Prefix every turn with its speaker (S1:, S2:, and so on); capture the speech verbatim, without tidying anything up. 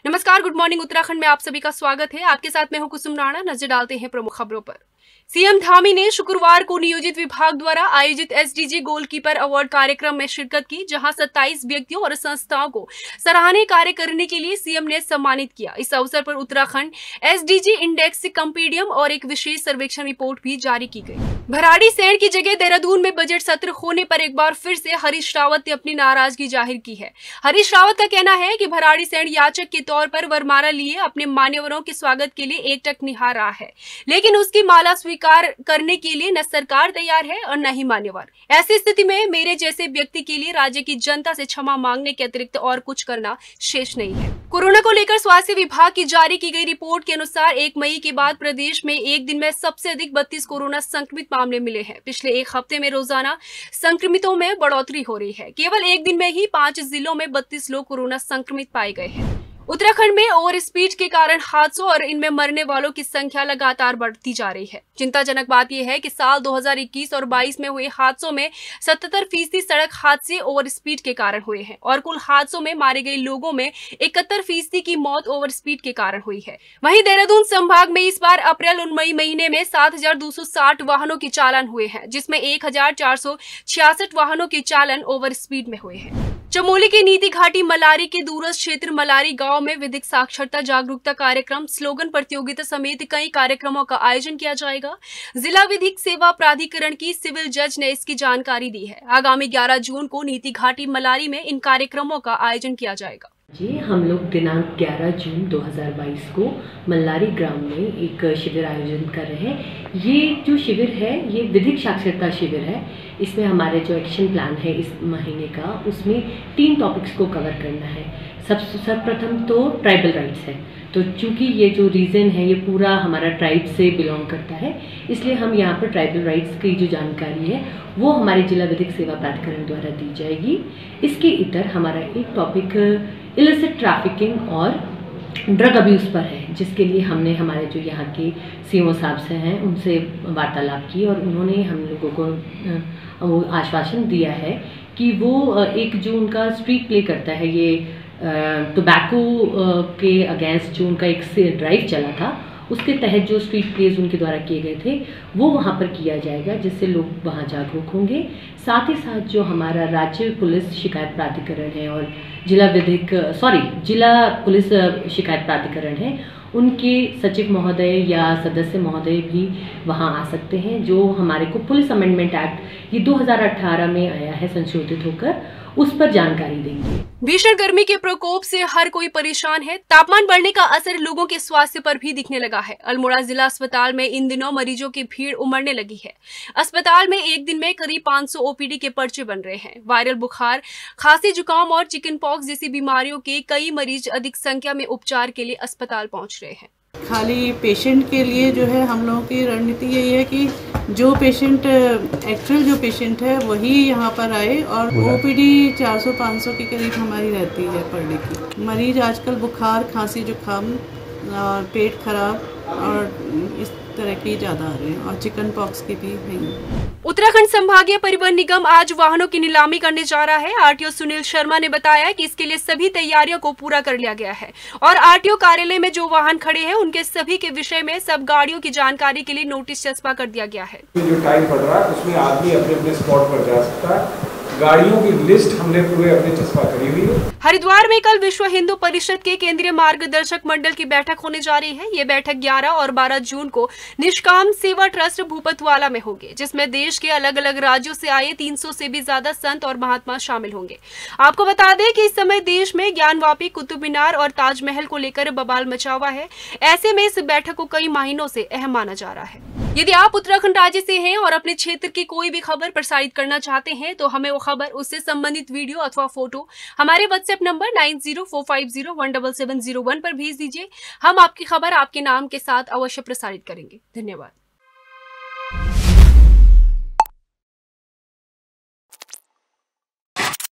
S1: नमस्कार, good morning Uttarakhand में आप सभी का स्वागत है। आपके साथ मैं हूं कुसुम राणा। नजर डालते हैं प्रमुख खबरों पर। सीएम धामी ने शुक्रवार को नियोजित विभाग द्वारा आयोजित एसडीजी गोलकीपर अवार्ड कार्यक्रम में शिरकत की, जहां सत्ताईस व्यक्तियों और संस्थाओं को सराहनीय कार्य करने के लिए सीएम ने सम्मानित किया। इस अवसर पर उत्तराखंड एसडीजी इंडेक्स कंपेडियम और एक विशेष सर्वेक्षण रिपोर्ट भी जारी की गई। भराड़ीसैंण की जगह देहरादून में बजट सत्र होने पर एक बार फिर से हरीश रावत ने अपनी नाराजगी जाहिर की है। हरीश रावत का कहना है कि भराड़ीसैंण याचक के तौर पर वरमाला लिए अपने मान्यवरों के स्वागत के लिए एकटक निहार रहा है, लेकिन उसकी माला स्वीकार करने के लिए न सरकार तैयार है और न ही मान्यवर। ऐसी स्थिति में मेरे जैसे व्यक्ति के लिए राज्य की जनता से क्षमा मांगने के अतिरिक्त और कुछ करना शेष नहीं है। कोरोना को लेकर स्वास्थ्य विभाग की जारी की गई रिपोर्ट के अनुसार एक मई के बाद प्रदेश में एक दिन में सबसे अधिक बत्तीस कोरोना संक्रमित मामले मिले हैं। पिछले एक हफ्ते में रोजाना संक्रमितों में बढ़ोतरी हो रही है। केवल एक दिन में ही पांच जिलों में बत्तीस लोग कोरोना संक्रमित पाए गए हैं। उत्तराखंड में ओवर स्पीड के कारण हादसों और इनमें मरने वालों की संख्या लगातार बढ़ती जा रही है। चिंताजनक बात यह है कि साल दो हज़ार इक्कीस और बाईस में हुए हादसों में सतहत्तर फीसदी सड़क हादसे ओवर स्पीड के कारण हुए हैं और कुल हादसों में मारे गए लोगों में इकहत्तर फीसदी की मौत ओवर स्पीड के कारण हुई है। वहीं देहरादून संभाग में इस बार अप्रैल और मई महीने में सात हजार दो सौ साठ वाहनों के चालान हुए हैं, जिसमें एक हजार चार सौ छियासठ वाहनों के चालन ओवर स्पीड में हुए हैं। चमोली के नीति घाटी मलारी के दूरस्थ क्षेत्र मलारी गांव में विधिक साक्षरता जागरूकता कार्यक्रम, स्लोगन प्रतियोगिता समेत कई कार्यक्रमों का आयोजन किया जाएगा। जिला विधिक सेवा प्राधिकरण की सिविल जज ने इसकी जानकारी दी है। आगामी ग्यारह जून को नीति घाटी मलारी में इन कार्यक्रमों का आयोजन किया जाएगा।
S2: जी हम लोग दिनांक ग्यारह जून दो हज़ार बाईस को मल्लारी ग्राम में एक शिविर आयोजन कर रहे हैं। ये जो शिविर है ये विधिक साक्षरता शिविर है। इसमें हमारे जो एक्शन प्लान है इस महीने का, उसमें तीन टॉपिक्स को कवर करना है। सब सर्वप्रथम तो ट्राइबल राइट्स है, तो चूँकि ये जो रीजन है ये पूरा हमारा ट्राइब से बिलोंग करता है, इसलिए हम यहाँ पर ट्राइबल राइट्स की जो जानकारी है वो हमारे जिला विधिक सेवा प्राधिकरण द्वारा दी जाएगी। इसके इतर हमारा एक टॉपिक इलिसिट ट्रैफिकिंग और ड्रग अब्यूज़ पर है, जिसके लिए हमने हमारे जो यहाँ के सीओ साहब से हैं उनसे वार्तालाप की और उन्होंने हम लोगों को वो आश्वासन दिया है कि वो एक जो उनका स्ट्रीट प्ले करता है, ये टोबैको के अगेंस्ट जो उनका एक ड्राइव चला था, उसके तहत जो स्ट्रीट प्लेज उनके द्वारा किए गए थे वो वहाँ पर किया जाएगा, जिससे लोग वहाँ जागरूक होंगे। साथ ही साथ जो हमारा राज्य पुलिस शिकायत प्राधिकरण है और जिला विधिक सॉरी जिला पुलिस शिकायत प्राधिकरण है, उनके सचिव महोदय या सदस्य महोदय भी वहाँ आ सकते हैं। जो हमारे को पुलिस अमेंडमेंट एक्ट ये दो हज़ार अठारह में आया है संशोधित होकर, उस पर जानकारी देंगे।
S1: भीषण गर्मी के प्रकोप से हर कोई परेशान है। तापमान बढ़ने का असर लोगों के स्वास्थ्य पर भी दिखने लगा है। अल्मोड़ा जिला अस्पताल में इन दिनों मरीजों की भीड़ उमड़ने लगी है। अस्पताल में एक दिन में करीब पाँच सौ ओपीडी के पर्चे बन रहे हैं। वायरल बुखार, खांसी, जुकाम और चिकन पॉक्स जैसी बीमारियों के कई मरीज अधिक संख्या में उपचार के लिए अस्पताल पहुंच रहे हैं।
S3: खाली पेशेंट के लिए जो है हम लोगों की रणनीति यही है कि जो पेशेंट एक्चुअल जो पेशेंट है वही यहाँ पर आए और ओपीडी चार सौ पाँच सौ के करीब हमारी रहती है पर डे की। मरीज आजकल बुखार, खांसी, जुकाम और पेट खराब और इस तरह की ज़्यादा आ रहे हैं और चिकन पॉक्स की भी नहीं।
S1: उत्तराखंड संभागीय परिवहन निगम आज वाहनों की नीलामी करने जा रहा है। आरटीओ सुनील शर्मा ने बताया कि इसके लिए सभी तैयारियों को पूरा कर लिया गया है और आरटीओ कार्यालय में जो वाहन खड़े हैं उनके सभी के विषय में सब गाड़ियों की जानकारी के लिए नोटिस चस्पा कर दिया गया है।
S4: जो टाइम पड़ रहा है उसमें आदमी अपने अपने स्पॉट पर जा सकता है। गाड़ियों की लिस्ट हमने पूरे अपने चस्पा करी हुई है।
S1: हरिद्वार में कल विश्व हिंदू परिषद के केंद्रीय मार्गदर्शक मंडल की बैठक होने जा रही है। ये बैठक ग्यारह और बारह जून को निष्काम सेवा ट्रस्ट भूपतवाला में होगी, जिसमें देश के अलग अलग राज्यों से आए तीन सौ से भी ज्यादा संत और महात्मा शामिल होंगे। आपको बता दें कि इस समय देश में ज्ञानवापी, कुतुब मीनार और ताजमहल को लेकर बवाल मचा हुआ है। ऐसे में इस बैठक को कई महीनों से अहम माना जा रहा है। यदि आप उत्तराखंड राज्य से हैं और अपने क्षेत्र की कोई भी खबर प्रसारित करना चाहते हैं तो हमें वो खबर, उससे संबंधित वीडियो अथवा फोटो हमारे WhatsApp number nine zero four five zero one double seven zero one पर भेज दीजिए। हम आपकी खबर आपके नाम के साथ अवश्य प्रसारित करेंगे। धन्यवाद।